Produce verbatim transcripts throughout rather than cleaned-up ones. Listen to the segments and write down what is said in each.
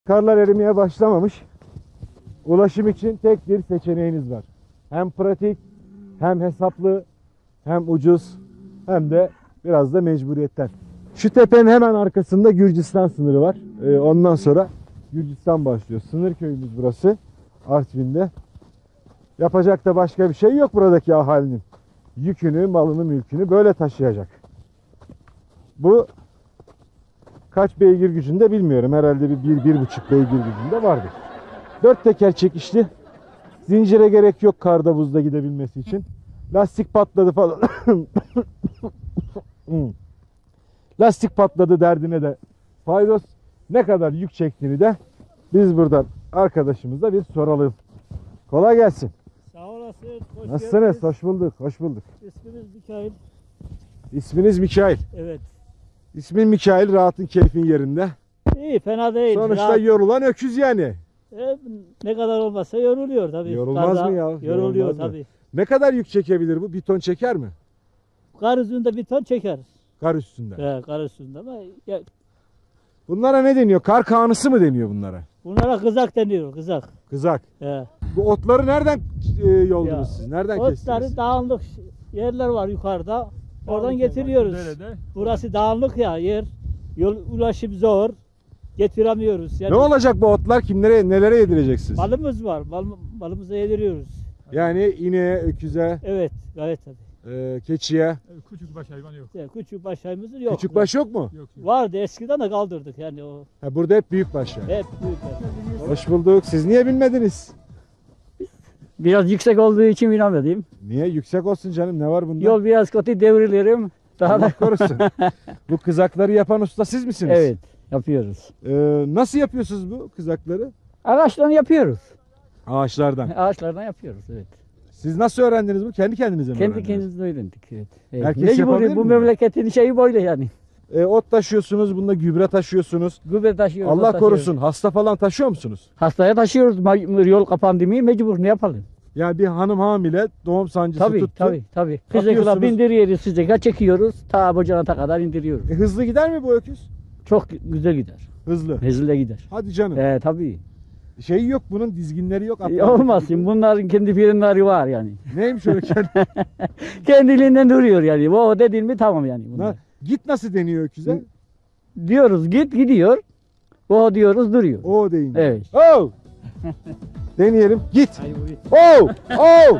Karlar erimeye başlamamış. Ulaşım için tek bir seçeneğiniz var. Hem pratik, hem hesaplı, hem ucuz, hem de biraz da mecburiyetten. Şu tepenin hemen arkasında Gürcistan sınırı var. Ee, ondan sonra Gürcistan başlıyor. Sınır köyümüz burası. Artvin'de. Yapacak da başka bir şey yok buradaki ahalinin. Yükünü, malını, mülkünü böyle taşıyacak. Bu kaç beygir gücünde bilmiyorum. Herhalde bir, bir, bir buçuk beygir gücünde vardır. Dört teker çekişli. Zincire gerek yok karda buzda gidebilmesi için. Lastik patladı falan. Lastik patladı derdine de faydos. Ne kadar yük çektiğini de biz buradan arkadaşımıza bir soralım. Kolay gelsin. Sağ olasın. Hoş Nasılsınız? geldiniz. Hoş bulduk. Hoş bulduk. İsmimiz Mikail. İsminiz Mikail. Evet. İsmin Mikail. Rahatın keyfin yerinde. İyi, fena değil. Sonuçta Rahat. yorulan öküz yani. E, ne kadar olmasa yoruluyor tabii. Yorulmaz Karda mı ya? Yoruluyor Yorulmaz mı? tabii. Ne kadar yük çekebilir bu? Bir ton çeker mi? Kar üstünde bir ton çeker. Kar üstünde. He, kar üstünde ama ya, Bunlara ne deniyor? Kar kağnısı mı deniyor bunlara? bunlara kızak deniyor, kızak. Kızak. He. Bu otları nereden e, yoldunuz Ya, siz? Nereden Otları kestiniz? dağınık yerler var yukarıda. Oradan getiriyoruz. Burası dağınık ya yer. Yol ulaşım zor. Getiremiyoruz. Yani Ne olacak bu otlar? Kimlere, nelere yedireceksiniz? malımız var. Mal, malımıza yediriyoruz. Yani ineğe, öküze, Evet, gayet tabii. e, keçiye. Küçük baş hayvan yok. Yani küçük baş hayvanımız yok. Küçük baş yok mu? Yok yok. Vardı eskiden de kaldırdık yani o. Ha, burada hep büyük baş yani. Hep büyük. Hoş bulduk. Siz niye binmediniz? Biraz yüksek olduğu için binemedim. Niye? Yüksek olsun canım. Ne var bunda? Yol biraz kötü, devrilirim. Daha Allah da korusun. Bu kızakları yapan usta siz misiniz? evet, yapıyoruz. Ee, nasıl yapıyorsunuz bu kızakları? Ağaçtan yapıyoruz. Ağaçlardan. Ağaçlardan yapıyoruz, evet. Siz nasıl öğrendiniz bu? Kendi kendinize mi Kendi öğrendiniz? kendimize öğrendik, evet. evet. Herkes yapabilir Mecburi, bu mi? memleketin şeyi böyle yani. Ee, ot taşıyorsunuz, bunda gübre taşıyorsunuz. Gübre taşıyoruz. Allah ot korusun. taşıyoruz. Hasta falan taşıyor musunuz? Hastaya taşıyoruz. Ma- Yol kapandı mı mecbur, ne yapalım? Yani bir hanım hamile, doğum sancısı Tabii, tuttu. tabii, tabii. Atıyorsunuz. Kızıkla bindiriyoruz, sıcaka çekiyoruz. Ta bocalata kadar indiriyoruz. E, hızlı gider mi bu öküz? Çok güzel gider. Hızlı. Hızlı gider. Hadi canım. Ee, tabii. Şey yok bunun, dizginleri yok. E, atlar- Olmasın. Bunların kendi birimleri var yani. Neymiş öyle kendi? Kendiliğinden duruyor yani. O dedin mi tamam yani. Bunlar. Na- Git nasıl deniyor öküze? Diyoruz git gidiyor. O diyoruz duruyor. O deyince. Evet. Oh! Deneyelim. Git. Hayır, buyur. Oh! Oh!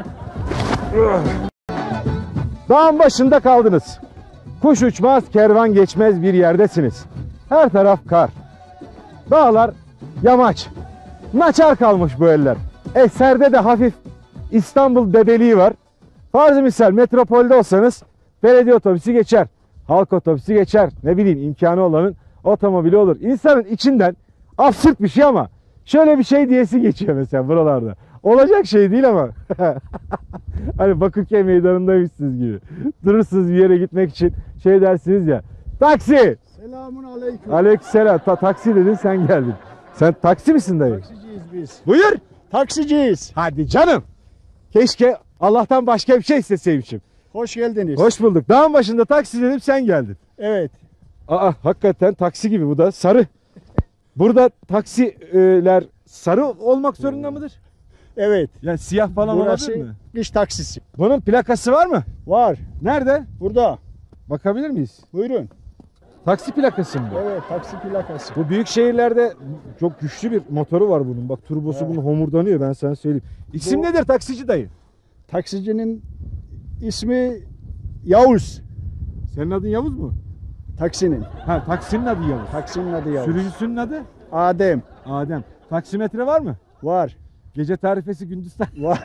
Dağın başında kaldınız. Kuş uçmaz, kervan geçmez bir yerdesiniz. Her taraf kar. Dağlar yamaç. Naçar kalmış bu eller. Eserde de hafif İstanbul bebeliği var. Farz-ı misal metropolde olsanız belediye otobüsü geçer. Halk otobüsü geçer. Ne bileyim imkanı olanın otomobili olur. İnsanın içinden absürt bir şey ama şöyle bir şey diyesi geçiyor mesela buralarda. Olacak şey değil ama. Hani Bakırköy meydanındaymışsınız gibi. Durursunuz bir yere gitmek için şey dersiniz ya. Taksi! Selamun aleyküm. Aleykümselam. Ta taksi dedin sen geldin. Sen taksi misin dayı? Taksiciyiz biz. Buyur. Taksiciyiz. Hadi canım. Keşke Allah'tan başka bir şey isteseymişim. Hoş geldiniz. Hoş bulduk. Dağın başında taksi dedim sen geldin. Evet. Aa hakikaten taksi gibi bu da sarı. Burada taksiler sarı olmak zorunda mıdır? Evet. Yani siyah falan Burası olabilir mi? kış taksisi. Bunun plakası var mı? Var. Nerede? Burada. Bakabilir miyiz? Buyurun. Taksi plakası mı bu? Evet, taksi plakası. Bu büyük şehirlerde çok güçlü bir motoru var bunun. Bak turbosu Evet. bunun homurdanıyor ben sana söyleyeyim. İsim Bu- nedir taksici dayı? Taksicinin ismi Yavuz. Senin adın Yavuz mu? Taksinin. Ha taksinin adı Yavuz. Taksinin adı Yavuz. Sürücüsünün adı? Adem. Adem. Taksimetre var mı? Var. Gece tarifesi gündüz tar- Var.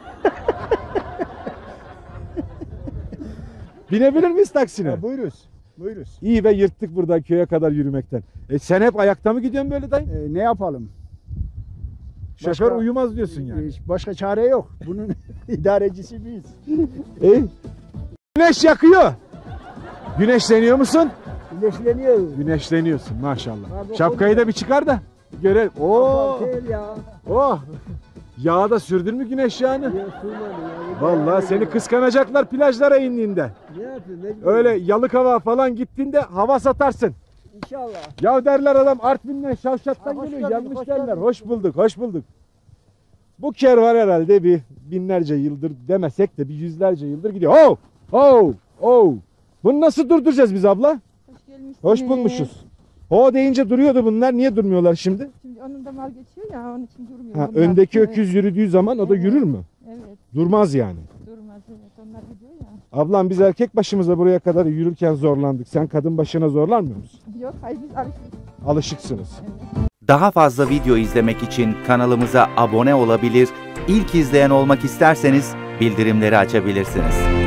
Binebilir miyiz taksine? Ha, buyuruz. Buyuruz. İyi be yırttık buradan köye kadar yürümekten. E sen hep ayakta mı gidiyorsun böyle dayı? Ee, ne yapalım? Şoför başka- uyumaz diyorsun yani. Ee, Başka çare yok. Bunun idarecisi biz. E? Güneş yakıyor. Güneşleniyor musun? Güneşleniyor. Güneşleniyorsun maşallah. Abi, Şapkayı da bir çıkar da görelim. Oo! Değil ya. Oh! Yağı da sürdün mü güneş yağını? Vallahi seni kıskanacaklar plajlara indiğinde. Ne yapayım? Öyle Yalıkava falan gittiğinde hava satarsın. İnşallah. Ya derler adam Artvin'den Şavşat'tan Ha, hoş geliyor. geldin, Yanlış hoş derler. geldin. Hoş bulduk, hoş bulduk. Bu kervan herhalde bir binlerce yıldır demesek de bir yüzlerce yıldır gidiyor. Oh! Oh! Oh! Bunu nasıl durduracağız biz abla? Hoş gelmişsiniz. Hoş bulmuşuz. Ho deyince duruyordu bunlar. Niye durmuyorlar şimdi? Şimdi onun da mal geçiyor ya onun için durmuyor. Ha, bunlar. öndeki Evet, öküz yürüdüğü zaman o da Evet. yürür mü? Evet, Durmaz yani. durmaz evet. Onlar gidiyor ya. Ablam biz erkek başımıza buraya kadar yürürken zorlandık. Sen kadın başına zorlanmıyor musun? Yok hayır biz alıştık. Alışıksınız. Daha fazla video izlemek için kanalımıza abone olabilir, ilk izleyen olmak isterseniz bildirimleri açabilirsiniz.